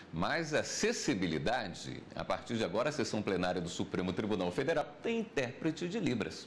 Mais acessibilidade. A partir de agora, a sessão plenária do Supremo Tribunal Federal tem intérprete de Libras.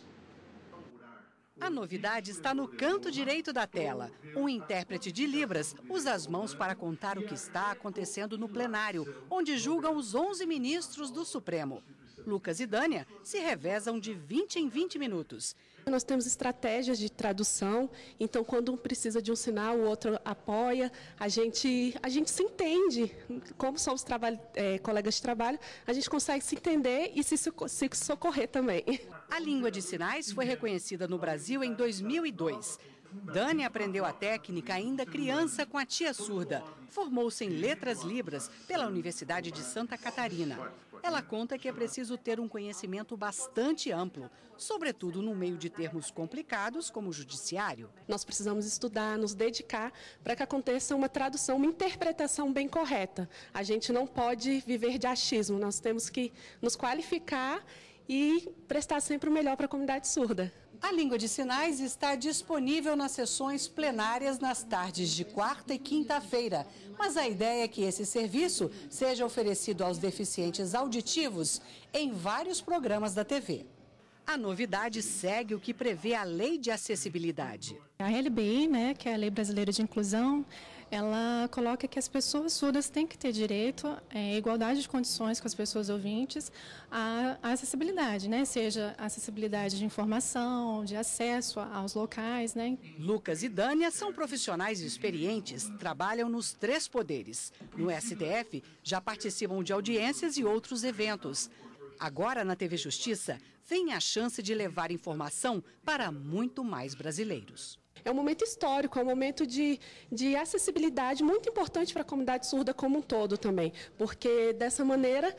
A novidade está no canto direito da tela. Um intérprete de Libras usa as mãos para contar o que está acontecendo no plenário, onde julgam os 11 ministros do Supremo. Lucas e Dânia se revezam de 20 em 20 minutos. Nós temos estratégias de tradução, então quando um precisa de um sinal, o outro apoia, a gente se entende. Como somos colegas de trabalho, a gente consegue se entender e se socorrer também. A língua de sinais foi reconhecida no Brasil em 2002. Dani aprendeu a técnica ainda criança com a tia surda. Formou-se em Letras Libras pela Universidade de Santa Catarina. Ela conta que é preciso ter um conhecimento bastante amplo, sobretudo no meio de termos complicados como o judiciário. Nós precisamos estudar, nos dedicar para que aconteça uma tradução, uma interpretação bem correta. A gente não pode viver de achismo, nós temos que nos qualificar e prestar sempre o melhor para a comunidade surda. A língua de sinais está disponível nas sessões plenárias nas tardes de quarta e quinta-feira. Mas a ideia é que esse serviço seja oferecido aos deficientes auditivos em vários programas da TV. A novidade segue o que prevê a Lei de Acessibilidade. A LBI, que é a Lei Brasileira de Inclusão, ela coloca que as pessoas surdas têm que ter direito à igualdade de condições com as pessoas ouvintes à acessibilidade, seja acessibilidade de informação, de acesso aos locais. Lucas e Dânia são profissionais experientes, trabalham nos 3 poderes. No STF, já participam de audiências e outros eventos. Agora, na TV Justiça, vem a chance de levar informação para muito mais brasileiros. É um momento histórico, é um momento de acessibilidade muito importante para a comunidade surda como um todo também, porque dessa maneira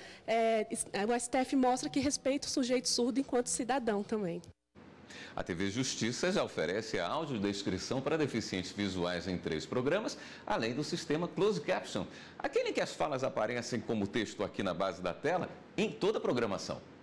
o STF mostra que respeita o sujeito surdo enquanto cidadão também. A TV Justiça já oferece a audiodescrição para deficientes visuais em 3 programas, além do sistema Closed Caption, aquele em que as falas aparecem como texto aqui na base da tela em toda a programação.